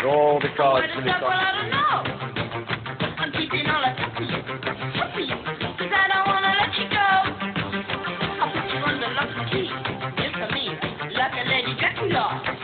all the cards to the Well, I don't know. I'm keeping all the happy, cause I don't wanna let you go. I'll put you under lock and key, just for me, like a Lady Dracula.